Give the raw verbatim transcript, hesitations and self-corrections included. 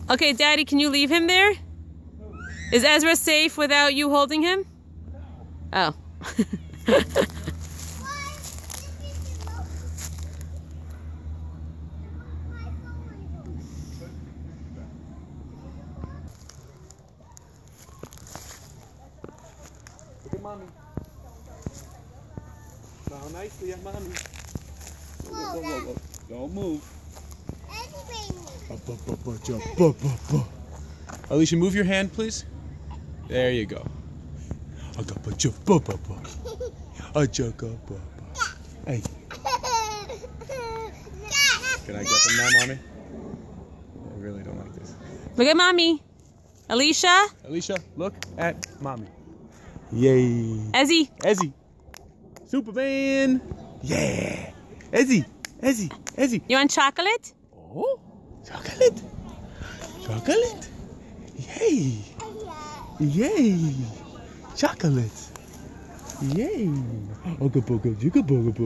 Okay, Daddy, can you leave him there? Is Ezra safe without you holding him? Oh. Look at mommy. Smile nicely at mommy. Whoa, whoa, whoa, whoa. Don't move. Alicia, move your hand, please. There you go. Hey. Can I get them now, mommy? I really don't like this. Look at mommy. Alicia? Alicia, look at mommy. Yay. Ezzy. Ezzy. Superman. Yeah. Ezzy. Ezzy. Ezzy. You want chocolate? Oh, chocolate. Chocolate. Yay. Yay. Chocolate. Yay.